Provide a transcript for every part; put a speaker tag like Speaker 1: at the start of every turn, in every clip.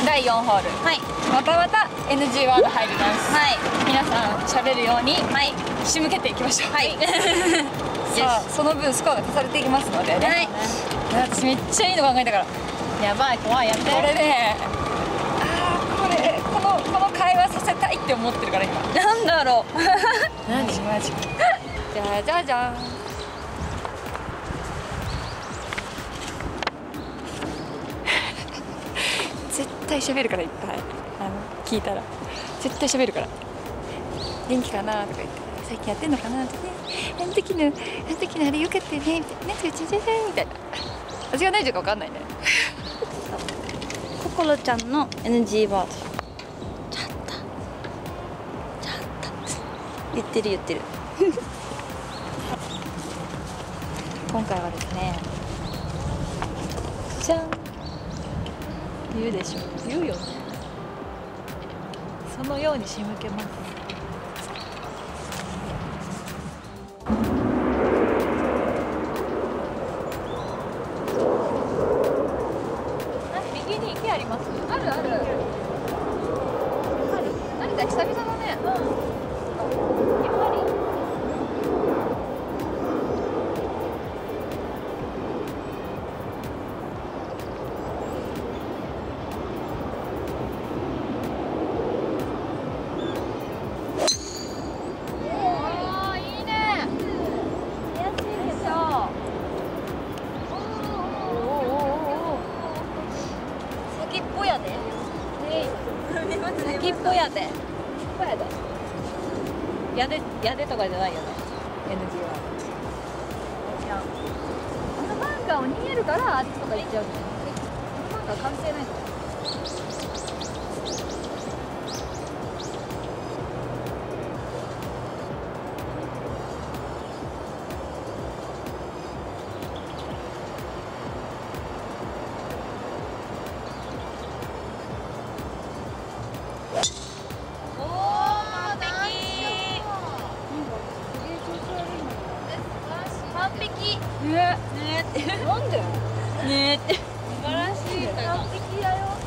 Speaker 1: 第4ホール、はい、またまた NG ワード入ります。はい、皆さん喋るように、はい、仕向けていきましょう。はい。さあ、その分スコアが足されていきますのでね。はい。私めっちゃいいの考えたから。やばい、怖い、やって。これね、この会話させたいって思ってるから今。なんだろう。マジマジ。じゃじゃじゃん。絶対喋るからいっぱい聞いたら絶対喋るから元気かなとか言って最近やってんのかなとかねあの時のあれよかったよねみたいななんかちゃちゃちゃみたいな私が何時か分かんないね心ちゃんの NG ワードちゃった言ってる今回はですねじゃん言うでしょ言うよねそのように仕向けます右に池ありますある何だ久々だねやはり先っぽやで。やでとかじゃないよね。NG は。あのバンカーを逃げるからあっちとか行っちゃうの。バンカー関係ないの。なんで？ねって素晴らしい。完璧だよ。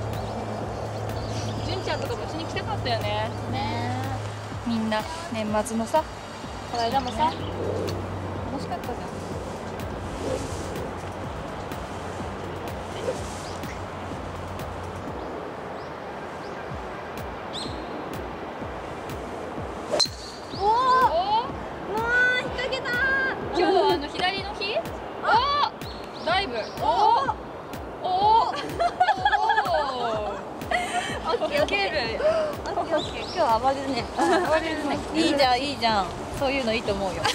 Speaker 1: 純ちゃんとかも一緒に来たかったよね。ねみんな年末のさ、この間もさ、楽しかったじゃん。左の日？ダイブ。オッケーオッケー。今日は暴れるね。いいじゃん。そういうのいいと思うよ。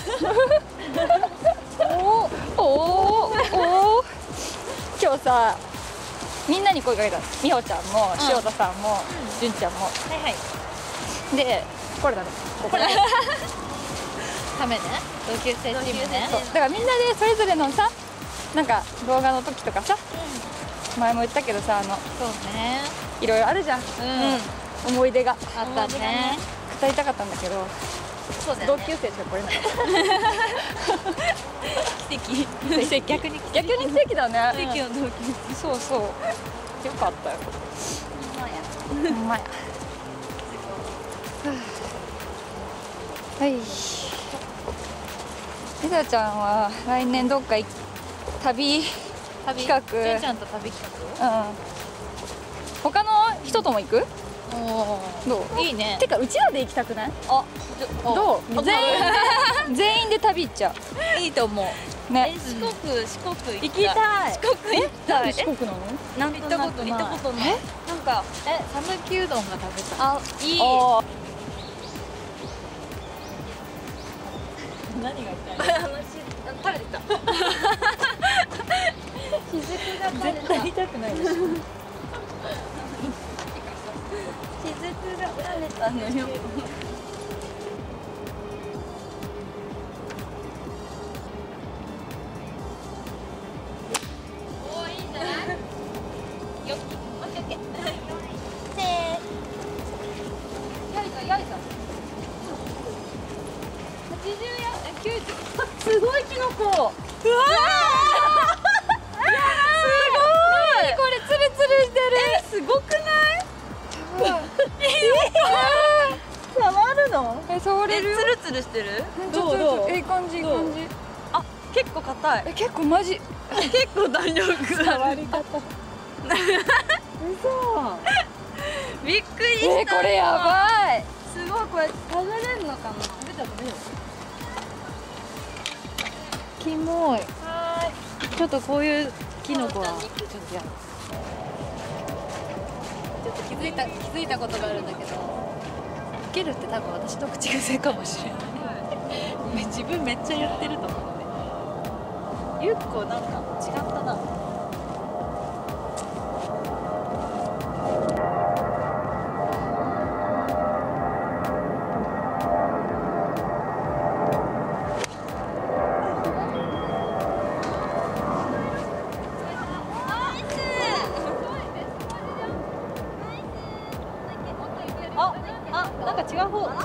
Speaker 1: 今日さ、みんなに声かけた。みほちゃんも塩田さんも純ちゃんも。はいはい。で、これだね。これ。ためね。同級生チームね。だからみんなでそれぞれのさ、なんか動画の時とかさ、前も言ったけどさ、そうね、いろいろあるじゃん。思い出があったね。語りたかったんだけど、同級生しか来れなかった。奇跡。逆に奇跡だね。奇跡の同級生。そうそう。よかったよ。ほんまや。はい。りさちゃんは来年どっか旅企画。純ちゃんと旅企画。他の人とも行く？どう？いいね。てかうちらで行きたくない？どう？全員で旅行っちゃう。いいと思う。ね。四国行きたい。四国行きたい。四国なの？行ったことない。なんか讃岐うどんが食べたい。あ、いい。何が言いたい？垂れてきた。雫が垂れた。絶対言いたくないでしょ。雫が垂れたのよ。おお、いいんじゃない？よっ、オッケーオッケー。せー。やいさ。80や90。すごいキノコ。うわー。すごい。これツルツルしてる。
Speaker 2: すごくない？触るの？
Speaker 1: 触れるよ。
Speaker 2: ツルツルしてる？
Speaker 1: どう？いい感じいい感じ。
Speaker 2: あ、結構硬い。
Speaker 1: 結構マジ。
Speaker 2: 結構弾力
Speaker 1: 触り方。嘘。
Speaker 2: びっくりした。
Speaker 1: これやばい。
Speaker 2: すごい、これ食べれるのかな？
Speaker 1: 食べた食べよう。キモい。ちょっとこういうキノコはちょっとやる。ちょっと気づいたことがあるんだけど、受けるって多分私と口癖かもしれない。自分めっちゃやってると思って。ゆっこなんか違ったな。なんか違う方、違う。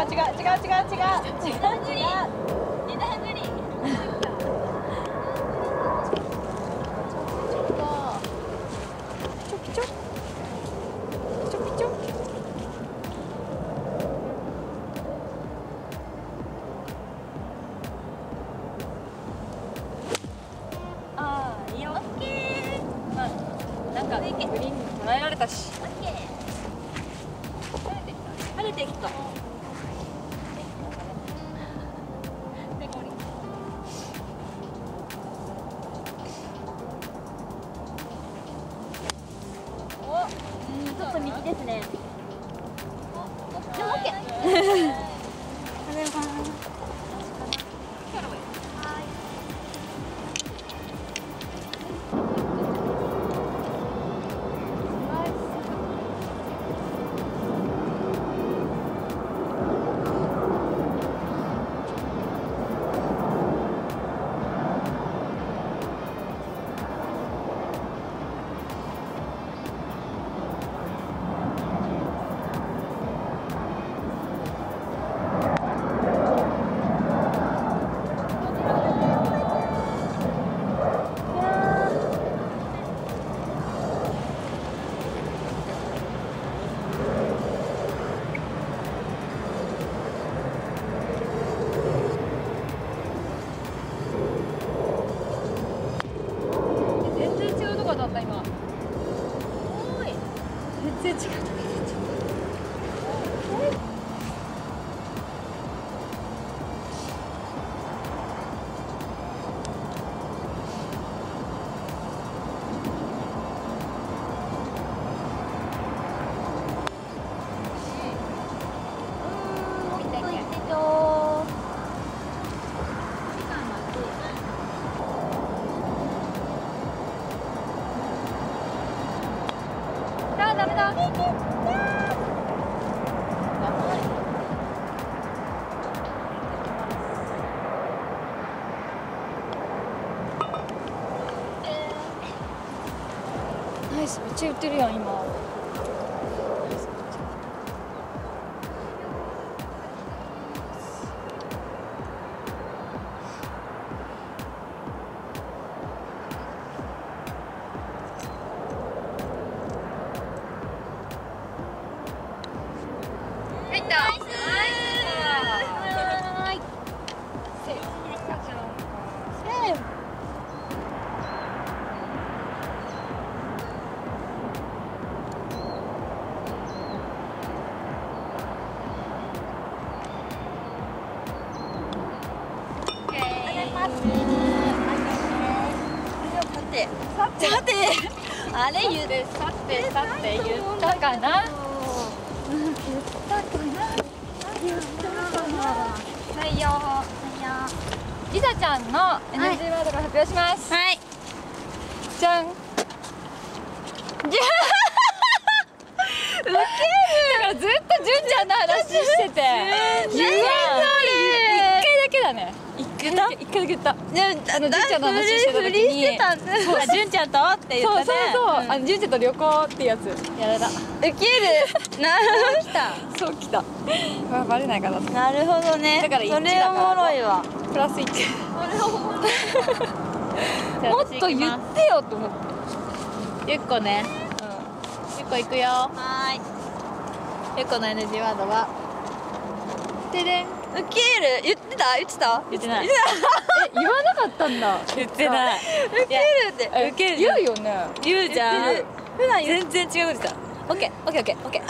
Speaker 1: ああ、いいよ。オッケー。まあ、なんかグリーンに捉えられたし。オッケー。晴れてきた。ちょっと右ですね。でも OK。だった今。全然違う。ダメだ。ナイス、めっちゃ言ってるやん今。入った。さて、あれ言ってさて言ったかな。はいよ。りさちゃんの NG ワードが発表します。はい。じゃん。ウケる。だからずっと純ちゃんの話してて。言わない。一回だけだね。一回だけ言った。純ちゃんの話してた時に。純ちゃんとって言ったね。そう純ちゃんと旅行ってやつやられた。ウケる。来た。そう来た。バレないかな。なるほどね。だからそれおもろいわ。プラス1。もっと言ってよと思って。ゆっこね。ゆっこ行くよ。
Speaker 2: はーい。
Speaker 1: ゆっこの NG ワードはてでん。
Speaker 2: ウケる。言ってた？言ってた？
Speaker 1: 言ってない
Speaker 2: 言って
Speaker 1: 言わなかったんだ。
Speaker 2: ない。ウケるって。
Speaker 1: ウケる言うよね。
Speaker 2: 言うじゃん。
Speaker 1: 言ってる。
Speaker 2: 普段言う。
Speaker 1: 全然違うこと言ってた。オッケーオッケーオッケーオッケー。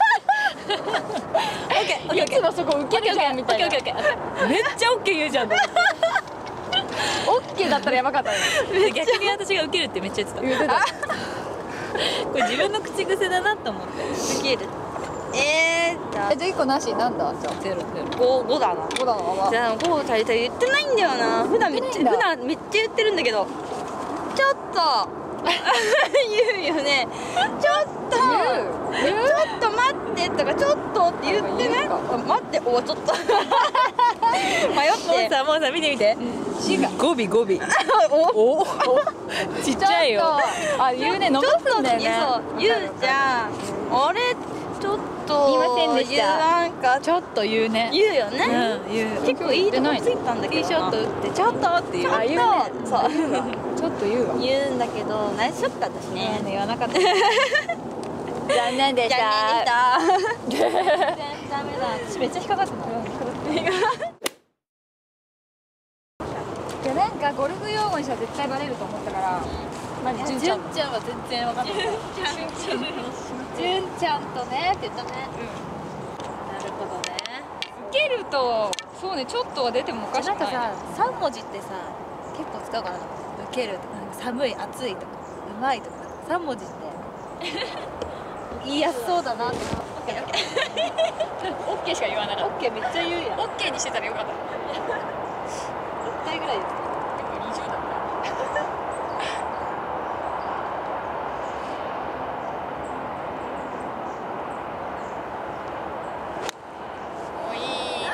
Speaker 1: いつもそこウケるじゃんみたいな。
Speaker 2: オッケーオッケーオッケー。めっちゃオッケー言うじゃん。
Speaker 1: オッケーだったらやばかったね。
Speaker 2: 逆に私がウケるってめっちゃ言ってた。
Speaker 1: 言ってた。
Speaker 2: これ自分の口癖だなと思って。ウケる。じゃあ
Speaker 1: じゃあ1個なしなんだじゃあ
Speaker 2: ゼロ5だな。
Speaker 1: 5だのまま。
Speaker 2: じゃあ5足りたら言ってないんだよな。普段めっちゃ言ってるんだけど、ちょっと言うよね。ちょっとちょっと待ってとかちょっとって言ってね。待っておちょっと迷って
Speaker 1: もうさ見て見て。
Speaker 2: 語尾おちっちゃいよ。
Speaker 1: あ言うね伸ばすんだよね。
Speaker 2: そう言うじゃん。あれちょっと
Speaker 1: 言いませんでした。
Speaker 2: 言わんか
Speaker 1: ちょっと言うね。
Speaker 2: 言うよね。
Speaker 1: 言う。
Speaker 2: 結構いいとこついたんだけどな。
Speaker 1: いいショット打ってちょっとって言う。
Speaker 2: あ言うね。そう
Speaker 1: ちょっと言うわ。
Speaker 2: 言うんだけどナイスショット私ね。
Speaker 1: 言わなかった。残念でした。
Speaker 2: 全然ダメだ。私めっちゃ引っかかってた。
Speaker 1: いやなんかゴルフ用語にしたら絶対バレると思ったから。まず純ちゃんは全然わかんない。純ちゃんとねって言ったね。
Speaker 2: なるほどね。
Speaker 1: 受けるとそうねちょっとは出てもおかしくない。
Speaker 2: なんかさ3文字ってさ結構使うかな。受けるとか寒い暑いとかうまいとか3文字って言いやすそうだなって。
Speaker 1: オッケーしか言わなかった。
Speaker 2: オッケーめっちゃ言うやん。
Speaker 1: オッケーにしてたらよかった。
Speaker 2: 1回ぐらい言ってた。
Speaker 1: でも20だった。おいいね。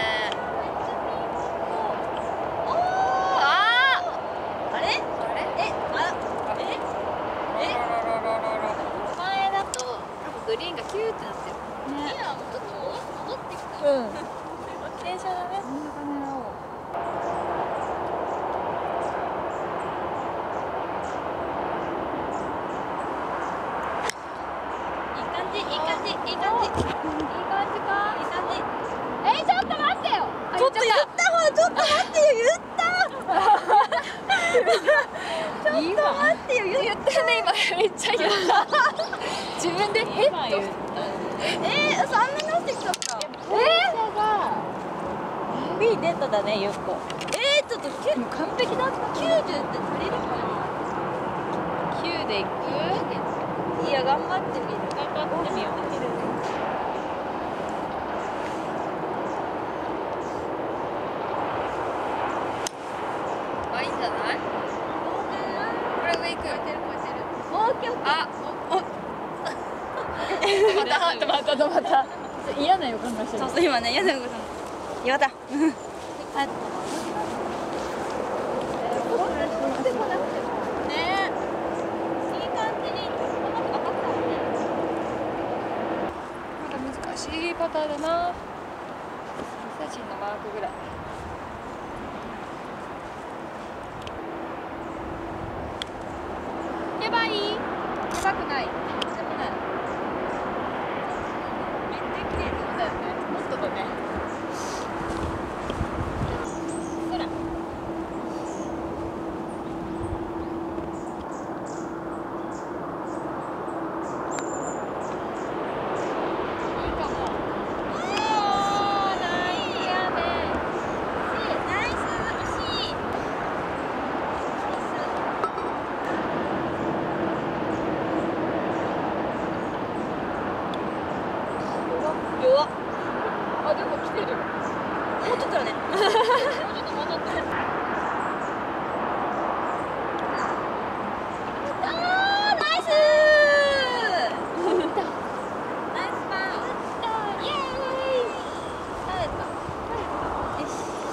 Speaker 2: あれ前だと多分グリーンがキューってなってる。今はもうちょっと戻ってきた。
Speaker 1: うん。
Speaker 2: 傾斜だね。いい感じか。
Speaker 1: ちょっと待ってよ。
Speaker 2: ちょっと言ったほらちょっと待ってよ言ったちょっと待ってよ言った
Speaker 1: ね今めっちゃ言った。自分で
Speaker 2: 今言った3面直してきちゃった。B デッドだねゆっこ。ちょっと結構完璧だった。90って足りるかな。
Speaker 1: 9でいく。
Speaker 2: いや頑張ってみる。頑張ってみよう。
Speaker 1: あいいんじゃない？これ上行く。
Speaker 2: オッケーオッケー。
Speaker 1: あ、止まった。嫌な予感がしてる。
Speaker 2: そう今ね嫌なこと言わた。
Speaker 1: 難しいパターンだな。写真のマークぐらい。やばい？やばくない。めっちゃ綺麗だよね。もっとだね。空。
Speaker 2: 弱っ。
Speaker 1: あ、でも来てる。
Speaker 2: もうちょっとだね。
Speaker 1: もうちょっと戻って。
Speaker 2: ナイスパン。イエーイ。耐えた。よし。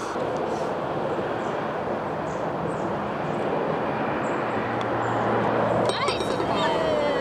Speaker 1: ナイスパン。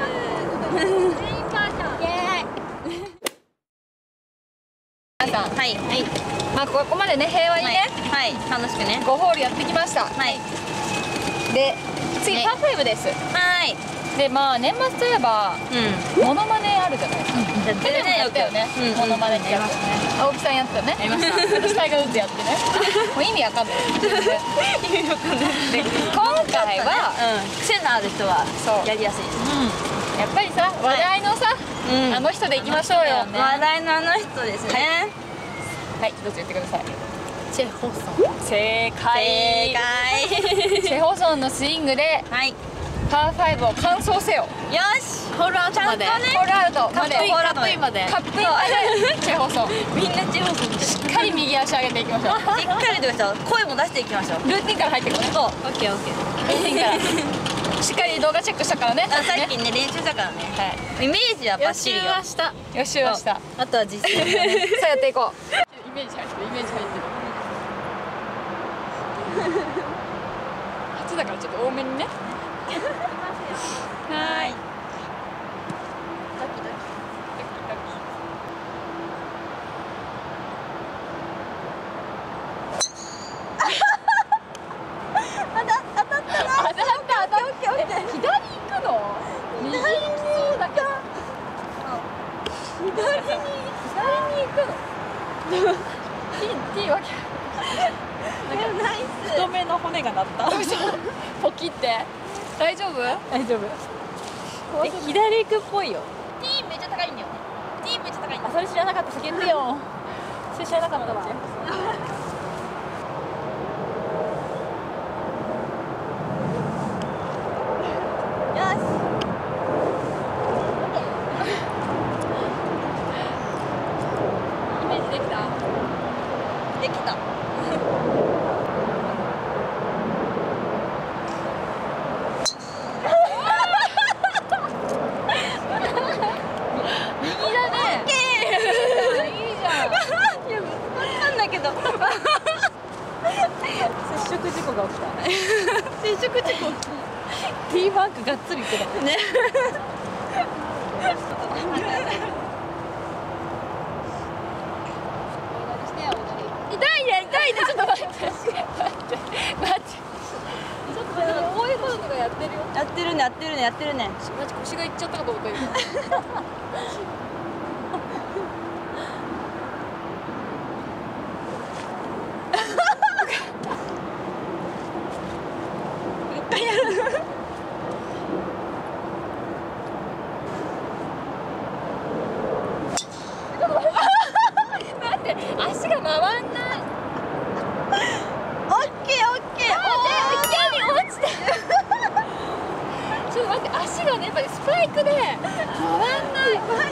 Speaker 1: 皆さん、
Speaker 2: はいはい。
Speaker 1: まあここまでね平和にね、
Speaker 2: はい楽しくね。
Speaker 1: 5ホールやってきました。
Speaker 2: はい。
Speaker 1: で次
Speaker 2: ね
Speaker 1: パー5です。
Speaker 2: はい。
Speaker 1: でまあ年末といえばモノマネあるじゃないですか。
Speaker 2: やってるね、
Speaker 1: やったよね。モノマネってやつよね。青木さんやったよね。やりました。私タイガーウッズやってね。もう意味わかんない。
Speaker 2: 意味わかんない。
Speaker 1: で今回は
Speaker 2: 癖のある人は
Speaker 1: そう
Speaker 2: やりやすいです。
Speaker 1: やっぱりさ話題のさあの人でいきましょうよ。
Speaker 2: 話題のあの人ですね。
Speaker 1: はい、どうぞ言ってください。
Speaker 2: チェホソン。
Speaker 1: 正解。チェホソンのスイングで
Speaker 2: はい。
Speaker 1: パー5を完走せよ。
Speaker 2: よし。ホールアウトまで。
Speaker 1: ホールアウトまで。
Speaker 2: カップインまで。
Speaker 1: カップインまで。チェホソン。
Speaker 2: みんなチェホソン。
Speaker 1: しっかり右足上げていきましょう。
Speaker 2: しっかりとした声も出していきましょう。
Speaker 1: ルーティンから入っていこうね。そう。オッケーオッケー。ルーティンから。しっかり動画チェックしたからね。
Speaker 2: さっきね練習したからね。はい。イメージはバッチリよ。
Speaker 1: 予習はした。予習はした。
Speaker 2: あとは実践。
Speaker 1: さあやっていこう。イメージ入ってる。イメージ入ってる。初だからちょっと多めにね。はい。
Speaker 2: ドキドキ。当たったな。
Speaker 1: 当たった。左行くの？右行きそうだけど。左に行くの。T わけ。
Speaker 2: ナイス。
Speaker 1: 太めの骨が鳴った。ポキって大丈夫？大丈夫。左行くっぽいよ。
Speaker 2: T めっちゃ高いんだよね。T めっちゃ高いんだよ。
Speaker 1: それ知らなかった。叫んでよ。それ知らなかったわ。イメージできた？
Speaker 2: できた。
Speaker 1: 接触事故が起きた。接触事故起きた。ティーバッグがっつりいってたね。痛いね、ちょっと待って。待って。ちょっとこういうこととかやってるよ。
Speaker 2: やってるね。
Speaker 1: マジ腰がいっちゃったかと思ったけど。足が回んない。
Speaker 2: オッケー。
Speaker 1: 池に落ちた。ちょっと待って、足がねやっぱりスパイクで回んない。ちょっと待って。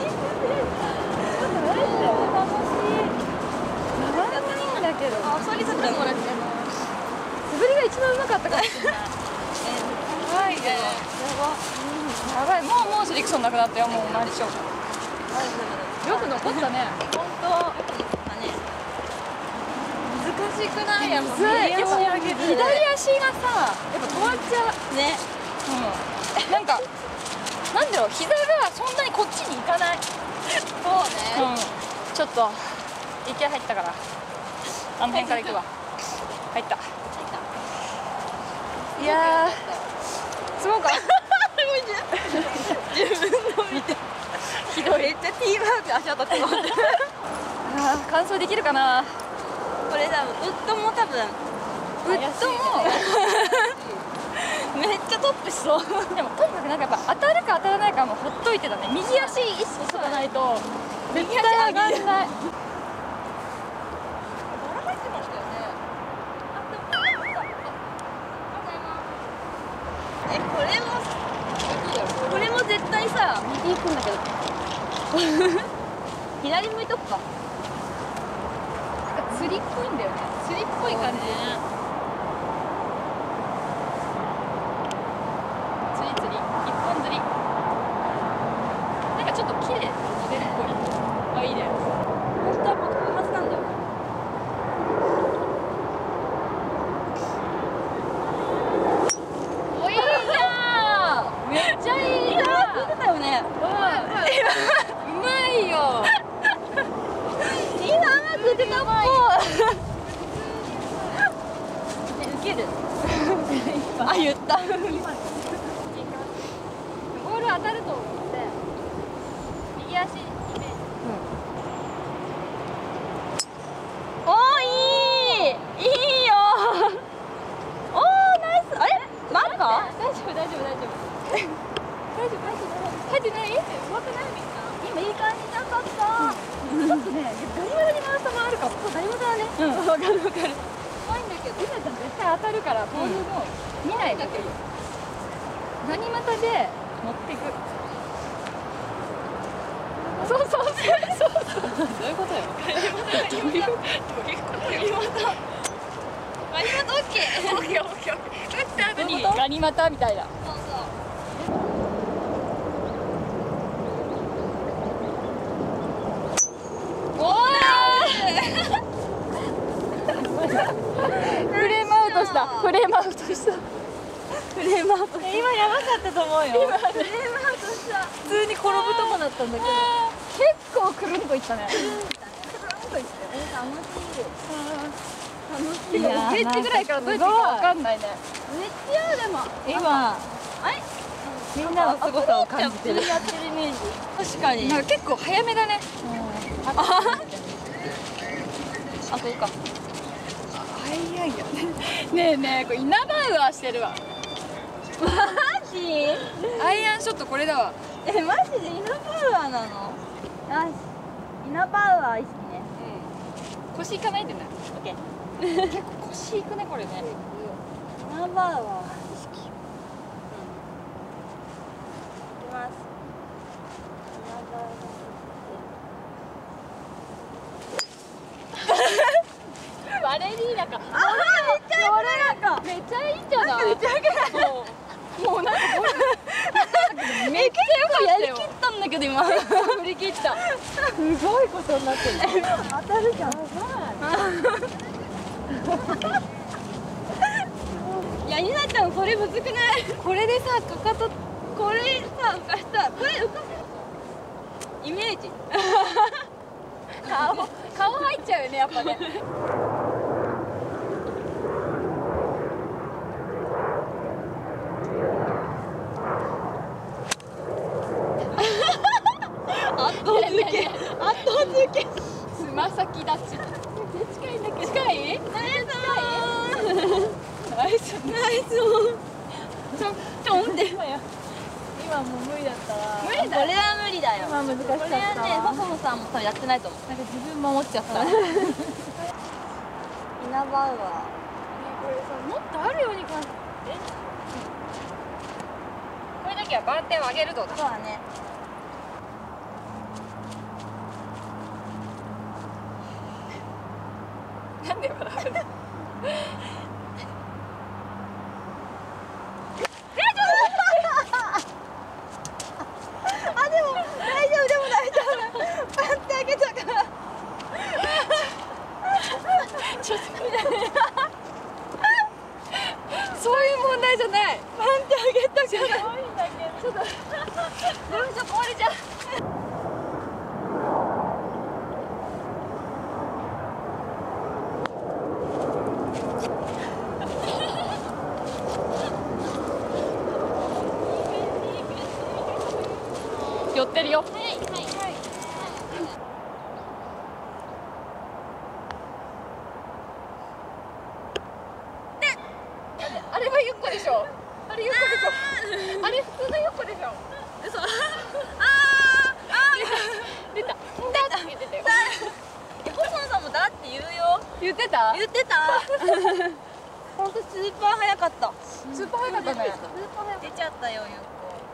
Speaker 1: 楽しい。回らないんだけど。
Speaker 2: それちょっともらっても。
Speaker 1: 素振りが一番うまかったかもしれない。やばいね。やばい。もうスリクソンなくなったよ。もうマジショー。よく残ったね。本当。難しくない？やっぱ左足がさ、やっぱ止まっちゃうね。なんかなんだろう、膝がそんなにこっちに行かない。そうね。ちょっと息入ったからあの辺から行くわ。入った。いやー、すごか。自分の見て。ひどい。めっちゃティーバーグ足当たってます。完走できるかな。
Speaker 2: これ多分ウッドもめっちゃトップしそう。
Speaker 1: でもとにかくなんかやっぱ当たるか当たらないかもほっといてだね。右足意識しとかないと絶対上がんない。バラ入ってましたよね。
Speaker 2: これも絶対さ右行くんだけど。左向いとくか。
Speaker 1: 釣りっぽいんだよね。釣りっぽい感じ。釣り一本釣り。なんかちょっと綺麗なモデルっぽい。あ、いいね。
Speaker 2: 本当はもう飛ぶはずなんだよ。
Speaker 1: お、いいじゃん。めっちゃいいじゃん。
Speaker 2: 浮いてたよね。
Speaker 1: うまいよ。
Speaker 2: いいな、うまく打てたっぽい。 あ、言った。
Speaker 1: ボール当たると思って右足イメージ。
Speaker 2: おー、いいよおー、ナイス。あれマンカ？
Speaker 1: 大丈夫大丈夫大丈夫大丈夫入ってない？うまくない？みんな今いい感じなかった。ちょっとね、ガニ股に回すと回るかも。そう、ガニ股だね。わかるわかる。怖いんだけど、今ちゃん絶対当たるからボールも見ないだけよ。ガニ股で持っていく。そうそうそうそう。どういうことよ。ガニ股どういうことよ。ガニ股オッケー。オッケーオッケーオッケー。打った後にガニ股みたいな。そうそう。おー。フレームアウトした。フレームアウトした。フレームアウト。今やばかったと思うよ。今フレームアウトした。普通に転ぶとこだったんだけど。結構くるんといったね。くるんといったよ。楽しい。いや、エッジぐらいからどうやっていいかわかんないね。めっちゃでも。今。みんなの凄さを感じてる。やってるイメージ。確かに。なんか結構早めだね。あ、そうか。早いよね。ねえねえ、これイナバウアーしてるわ。マジ？アイアンショットこれだわ。マジでイナバウアーなの？よし。イナバウアー意識ね。うん。腰いかないでね。オッケー。結構腰いくねこれね。イナバウアー意識。うん。いきます。イナバウアー。バレリーナか。めっちゃめっちゃいいんじゃない？めっちゃ良くない？もうなんかめっちゃよくやりきったんだけど今。振り切った。すごいことになってる。当たるじゃん。いや、ゆなちゃんそれむずくない？これでさ、かかとこれさ浮かしたこれ浮かせイメージ。顔入っちゃうよねやっぱね。圧倒付けつま先立ち。近いんだけど。近い？ナイスナイス。ちょんって。今もう無理だったわ。無理だ。これは無理だよ。今難しかったわ。これはね、細野さんも多分やってないと思う。なんか自分も思っちゃった。イナバウアー。これさ、もっとあるように感じて。これだけは番手を上げるとだ。そうだね。なんで笑うの？そういう問題じゃない。パンってあげたじゃない。ちょっとどうしよう、壊れちゃう。寄ってるよ。はいはいはい。あれはゆっこでしょ。あれゆっこでしょ。あれ普通のゆっこでしょ。嘘。出た。だって言ってたよ。細野さんもだって言うよ。言ってた？言ってた。本当スーパー早かった。スーパー早かったね。出ちゃったよゆっこ。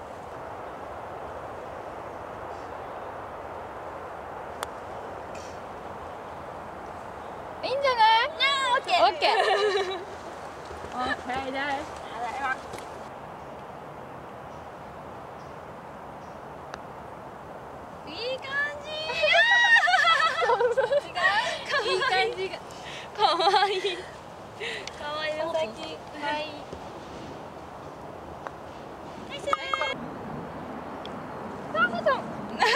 Speaker 1: いいんじゃない？オッケー。オッケー。オッケーです。いい感じ。いい感じが。可愛い。可愛いの先。はい。サーフさん。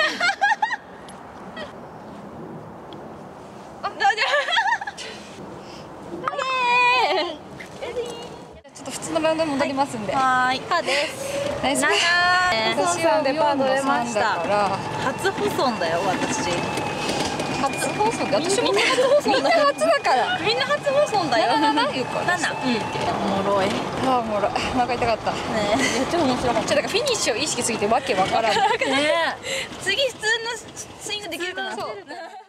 Speaker 1: あ、大丈夫。ちょっと普通の番ラウンドに戻りますんで。
Speaker 2: はーい。パです
Speaker 1: ナイス。私はレパートレマンだから
Speaker 2: 初放送だよ私。
Speaker 1: 初放送で私も
Speaker 2: みんな初放送
Speaker 1: みんな初だから
Speaker 2: みんな初放送だよ。
Speaker 1: 7言うから
Speaker 2: 7。おもろいね。
Speaker 1: ああおもろい。お腹痛かった。
Speaker 2: 超面白かっ
Speaker 1: だからフィニッシュを意識すぎてわけわからん。
Speaker 2: たね。次普通のスイングできるかな。
Speaker 1: そう